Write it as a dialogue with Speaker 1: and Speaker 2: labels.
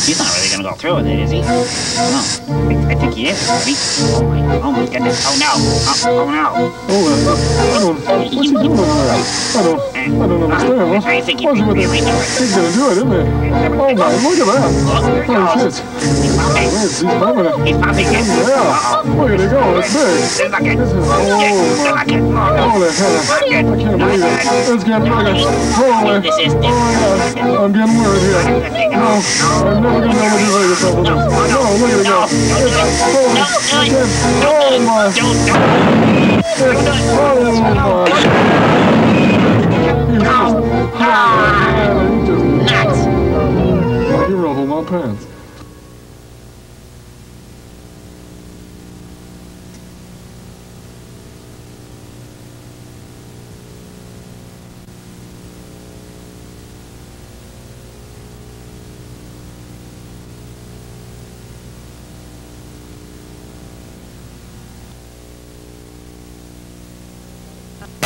Speaker 1: He's not really gonna go through with it, is he? No. I think he is, buddy. Oh my goodness. Oh no. Oh no.
Speaker 2: What's he doing over there? I don't understand.
Speaker 1: I think he's really doing it.
Speaker 2: He's gonna do it, isn't he? Oh my, look at that. Holy shit. He's bumping it.
Speaker 1: He's popping it.
Speaker 2: Yeah. Look at it go. It's big. This is, holy hell. I can't believe it. It's getting bigger. Holy. Oh my God. I'm getting worried here. No, I'm never gonna be able to do this over this. No, look at it go. Holy shit. Oh my. He just, he ruffled my pants.